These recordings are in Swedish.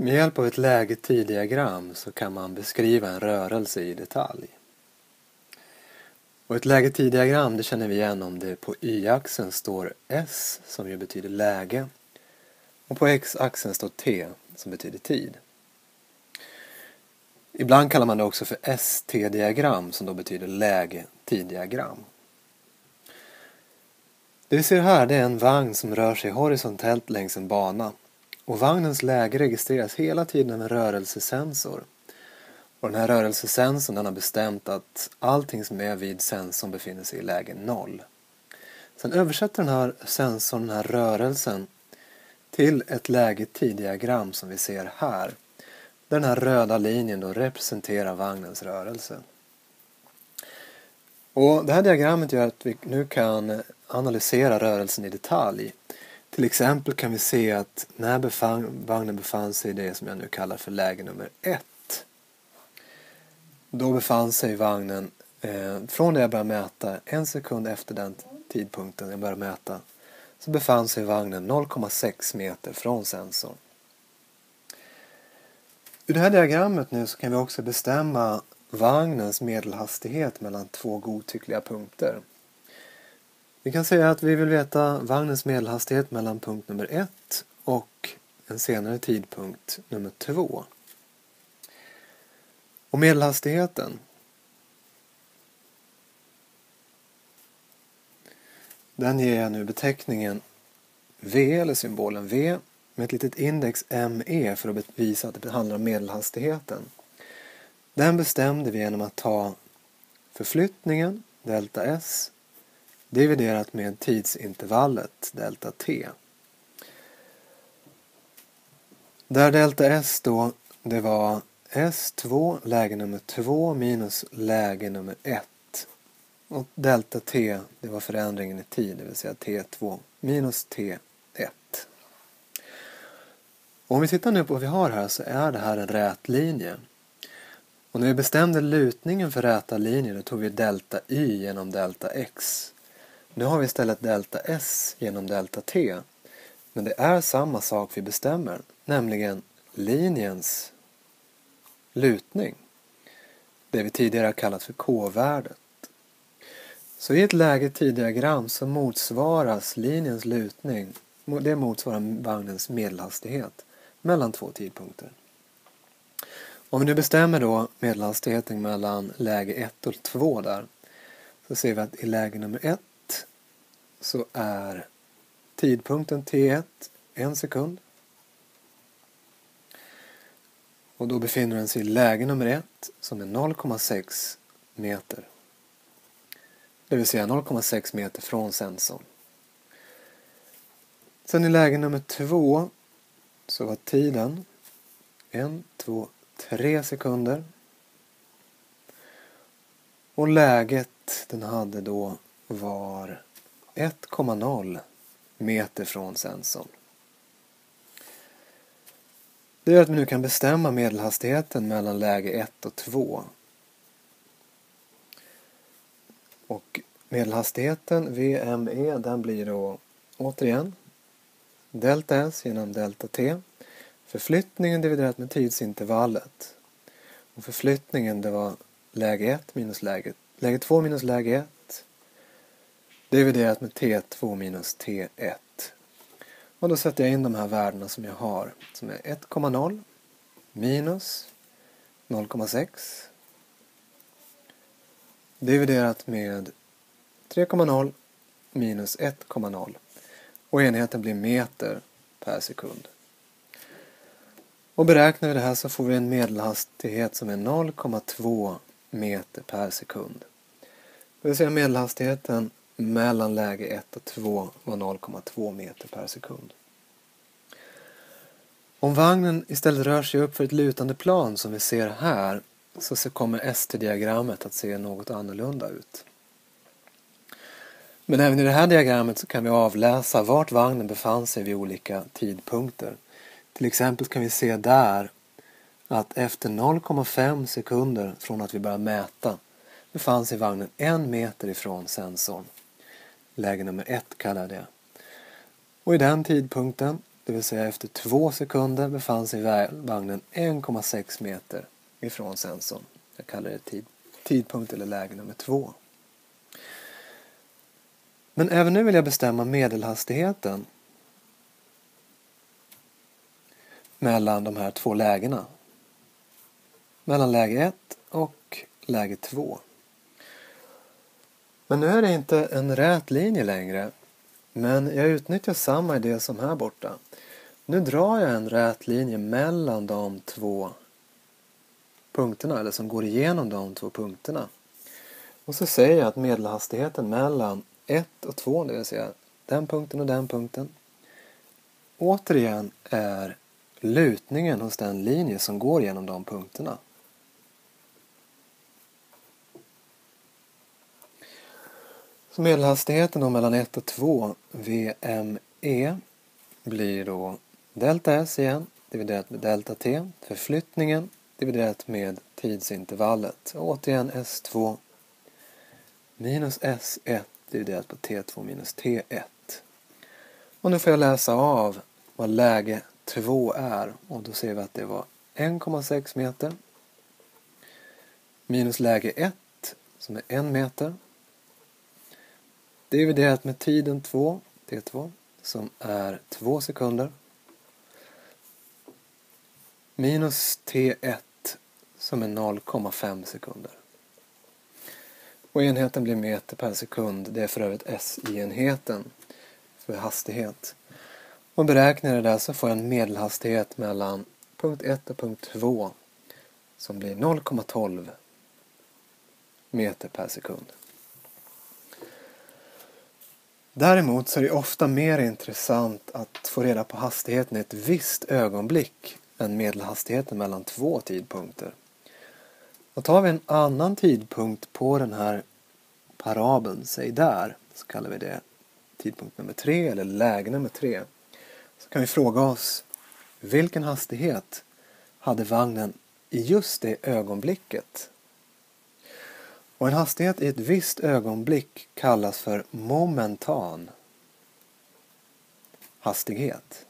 Med hjälp av ett läge-tid-diagram så kan man beskriva en rörelse i detalj. Och ett läge-tid-diagram, det känner vi igen om det på y-axeln står S som ju betyder läge och på x-axeln står t som betyder tid. Ibland kallar man det också för ST-diagram som då betyder läge-tid-diagram. Det vi ser här, det är en vagn som rör sig horisontellt längs en bana. Och vagnens läge registreras hela tiden av en rörelsesensor. Och den här rörelsesensorn, den har bestämt att allting som är vid sensorn befinner sig i läge 0. Sen översätter den här sensorn den här rörelsen till ett läge-tid-diagram som vi ser här. Där den här röda linjen då representerar vagnens rörelse. Och det här diagrammet gör att vi nu kan analysera rörelsen i detalj. Till exempel kan vi se att när vagnen befann sig i det som jag nu kallar för läge nummer 1. Då befann sig vagnen från det jag började mäta en sekund efter den tidpunkten jag började mäta. Så befann sig vagnen 0,6 meter från sensorn. I det här diagrammet nu så kan vi också bestämma vagnens medelhastighet mellan två godtyckliga punkter. Vi kan säga att vi vill veta vagnens medelhastighet mellan punkt nummer 1 och en senare tidpunkt nummer 2. Och medelhastigheten, den ger jag nu beteckningen V eller symbolen V med ett litet index ME för att visa att det handlar om medelhastigheten. Den bestämde vi genom att ta förflyttningen, delta S, dividerat med tidsintervallet, delta T. Där delta S då, det var S2, läge nummer 2 minus läge nummer 1. Och delta T, det var förändringen i tid, det vill säga T2 minus T1. Och om vi tittar nu på vad vi har här så är det här en rät linje. Och när vi bestämde lutningen för räta linjer då tog vi delta Y genom delta X. Nu har vi istället delta S genom delta T. Men det är samma sak vi bestämmer, nämligen linjens lutning. Det vi tidigare har kallat för K-värdet. Så i ett läge-tid-diagram så motsvaras linjens lutning, det motsvarar vagnens medelhastighet mellan två tidpunkter. Om vi nu bestämmer då medelhastigheten mellan läge 1 och 2 där, så ser vi att i läge nummer 1 så är tidpunkten T1 1 sekund. Och då befinner den sig i läge nummer 1 som är 0,6 meter. Det vill säga 0,6 meter från sensorn. Sen i läge nummer 2 så var tiden 1, 2, 3 sekunder. Och läget den hade då var 1,0 meter från sensorn. Det gör att vi nu kan bestämma medelhastigheten mellan läge 1 och 2. Och medelhastigheten VME den blir då återigen delta S genom delta T. Förflyttningen dividerat med tidsintervallet. Och förflyttningen det var läge 1 minus läge 2 minus läge 1 dividerat med T2 minus T1. Och då sätter jag in de här värdena som jag har. Som är 1,0 minus 0,6 dividerat med 3,0 minus 1,0. Och enheten blir meter per sekund. Och beräknar vi det här så får vi en medelhastighet som är 0,2 meter per sekund. Det vill säga medelhastigheten mellan läge 1 och 2 var 0,2 meter per sekund. Om vagnen istället rör sig upp för ett lutande plan som vi ser här så kommer ST-diagrammet att se något annorlunda ut. Men även i det här diagrammet så kan vi avläsa vart vagnen befann sig vid olika tidpunkter. Till exempel kan vi se där att efter 0,5 sekunder från att vi började mäta befann sig vagnen 1 meter ifrån sensorn. Läge nummer 1 kallar jag det. Och i den tidpunkten det vill säga efter 2 sekunder, befann sig vagnen 1,6 meter ifrån sensorn. Jag kallar det tidpunkt eller läge nummer 2. Men även nu vill jag bestämma medelhastigheten mellan de här 2 lägena. Mellan läge 1 och läge 2. Men nu är det inte en rät linje längre. Men jag utnyttjar samma idé som här borta. Nu drar jag en rät linje mellan de 2 punkterna. Eller som går igenom de 2 punkterna. Och så säger jag att medelhastigheten mellan 1 och 2, det vill säga den punkten och den punkten, återigen är lutningen hos den linje som går genom de punkterna. Så medelhastigheten då mellan 1 och 2 VME blir då delta S igen dividerat med delta T, förflyttningen dividerat med tidsintervallet. Och återigen S2 minus S1 dividerat på T2 minus T1. Och nu får jag läsa av vad läge 2 är. Och då ser vi att det var 1,6 meter minus läge 1 som är 1 meter. Dividerat med tiden 2, T2, som är 2 sekunder. Minus T1 som är 0,5 sekunder. Och enheten blir meter per sekund. Det är för övrigt SI-enheten för hastighet. Och beräknar det där så får jag en medelhastighet mellan punkt 1 och punkt 2 som blir 0,12 meter per sekund. Däremot så är det ofta mer intressant att få reda på hastigheten i ett visst ögonblick än medelhastigheten mellan 2 tidpunkter. Och tar vi en annan tidpunkt på den här parabeln, säg där, så kallar vi det tidpunkt nummer 3 eller läge nummer 3. Så kan vi fråga oss, vilken hastighet hade vagnen i just det ögonblicket? Och en hastighet i ett visst ögonblick kallas för momentan hastighet.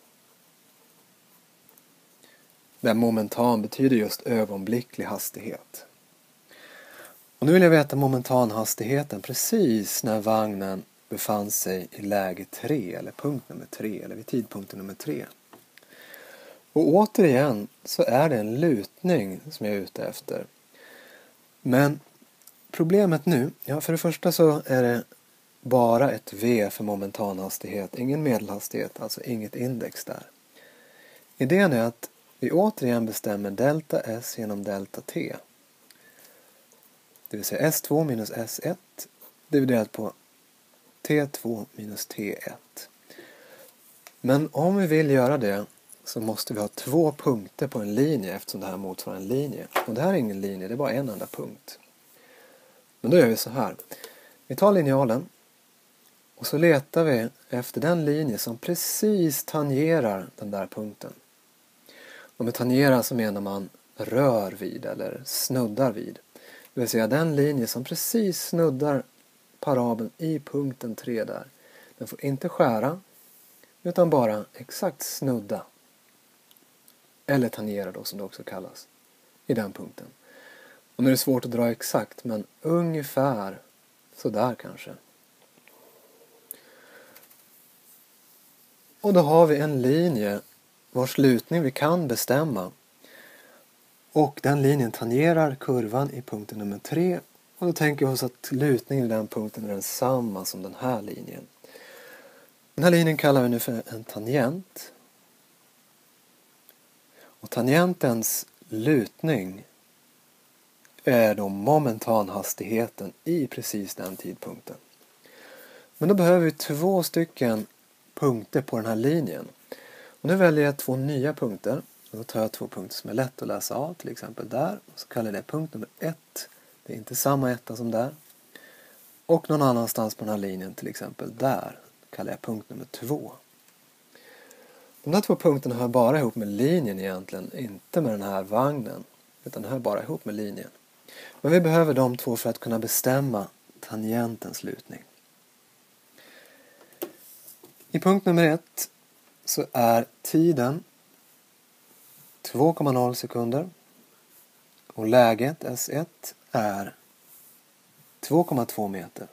Där momentan betyder just ögonblicklig hastighet. Och nu vill jag veta momentanhastigheten precis när vagnen befann sig i läge 3 eller punkt nummer 3 eller vid tidpunkten nummer 3. Och återigen så är det en lutning som jag är ute efter. Men problemet nu, ja, för det första så är det bara ett V för momentanhastighet, ingen medelhastighet, alltså inget index där. Idén är att vi återigen bestämmer delta S genom delta T. Det vill säga S2 minus S1 dividerat på T2 minus T1. Men om vi vill göra det så måste vi ha 2 punkter på en linje eftersom det här motsvarar en linje. Och det här är ingen linje, det är bara en enda punkt. Men då gör vi så här. Vi tar linjalen och så letar vi efter den linje som precis tangerar den där punkten. Och med tangera så menar man rör vid eller snuddar vid. Det vill säga den linje som precis snuddar parabeln i punkten 3 där. Den får inte skära utan bara exakt snudda. Eller tangera då som det också kallas. I den punkten. Och nu är det svårt att dra exakt men ungefär så där kanske. Och då har vi en linje vars lutning vi kan bestämma. Och den linjen tangerar kurvan i punkten nummer 3. Och då tänker vi oss att lutningen i den punkten är densamma som den här linjen. Den här linjen kallar vi nu för en tangent. Och tangentens lutning är då momentanhastigheten i precis den tidpunkten. Men då behöver vi 2 stycken punkter på den här linjen. Och nu väljer jag 2 nya punkter. Och då tar jag 2 punkter som är lätt att läsa av, till exempel där. Och så kallar jag det punkt nummer 1. Det är inte samma etta som där. Och någon annanstans på den här linjen, till exempel där, kallar jag punkt nummer 2. De här 2 punkterna hör bara ihop med linjen egentligen, inte med den här vagnen. Utan hör bara ihop med linjen. Men vi behöver de 2 för att kunna bestämma tangentens lutning. I punkt nummer 1 så är tiden 2,0 sekunder och läget S1 är 2,2 meter.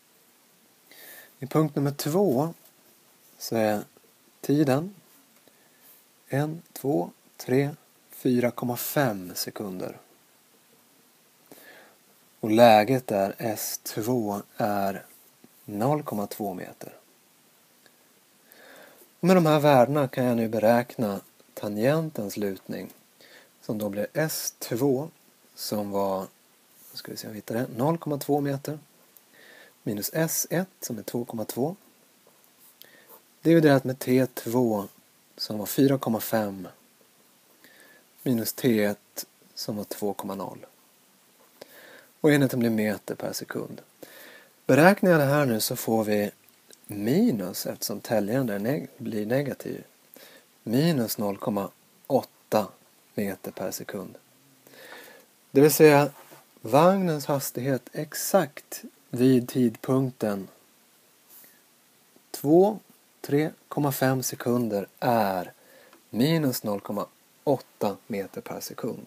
I punkt nummer 2 så är tiden 1, 2, 3, 4,5 sekunder. Och läget där S2 är 0,2 meter. Och med de här värdena kan jag nu beräkna tangentens lutning. Som då blir S2 som var, ska vi se om vi hittar det, 0,2 meter. Minus S1 som är 2,2. Dividerat med T2 som var 4,5. Minus T1 som var 2,0. Och enheten blir meter per sekund. Beräknar jag det här nu så får vi minus, eftersom täljaren blir negativ, minus 0,8 meter per sekund. Det vill säga vagnens hastighet exakt vid tidpunkten 3,5 sekunder är minus 0,8 meter per sekund.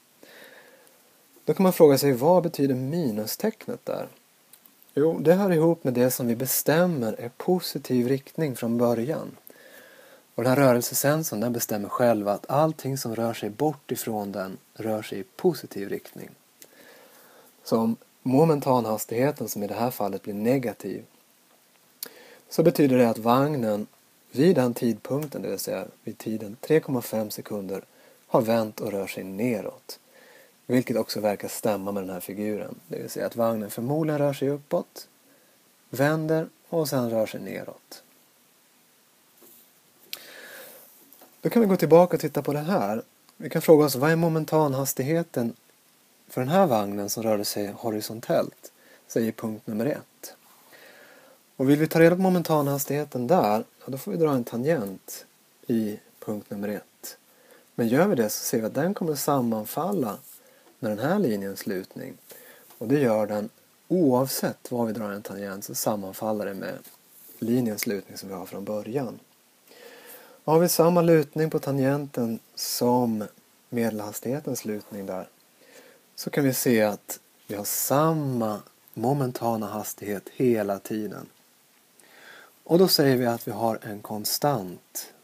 Då kan man fråga sig, vad betyder minustecknet där? Jo, det hör ihop med det som vi bestämmer är positiv riktning från början. Och den här rörelsesensorn, den bestämmer själv att allting som rör sig bort ifrån den rör sig i positiv riktning. Så om momentanhastigheten, som i det här fallet, blir negativ, så betyder det att vagnen vid den tidpunkten, det vill säga vid tiden 3,5 sekunder, har vänt och rör sig neråt. Vilket också verkar stämma med den här figuren. Det vill säga att vagnen förmodligen rör sig uppåt, vänder och sen rör sig neråt. Då kan vi gå tillbaka och titta på det här. Vi kan fråga oss, vad är momentanhastigheten för den här vagnen som rörde sig horisontellt? Säger punkt nummer 1. Och vill vi ta reda på momentanhastigheten där, ja, då får vi dra en tangent i punkt nummer 1. Men gör vi det så ser vi att den kommer sammanfalla med den här linjens lutning. Och det gör den oavsett var vi drar en tangent, så sammanfaller det med linjens lutning som vi har från början. Har vi samma lutning på tangenten som medelhastighetens lutning där, så kan vi se att vi har samma momentana hastighet hela tiden. Och då säger vi att vi har en konstant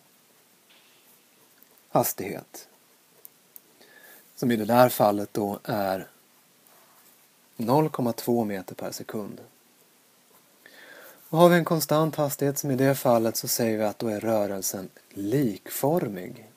hastighet. Som i det där fallet då är 0,2 meter per sekund. Och har vi en konstant hastighet som i det fallet, så säger vi att då är rörelsen likformig.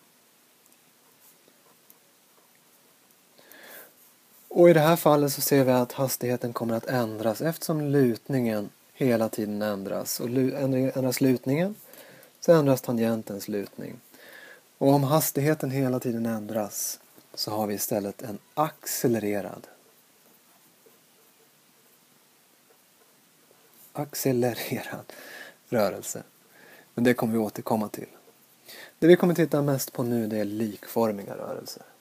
Och i det här fallet så ser vi att hastigheten kommer att ändras eftersom lutningen hela tiden ändras. Och ändras lutningen så ändras tangentens lutning. Och om hastigheten hela tiden ändras så har vi istället en accelererad rörelse. Men det kommer vi återkomma till. Det vi kommer titta mest på nu, det är likformiga rörelser.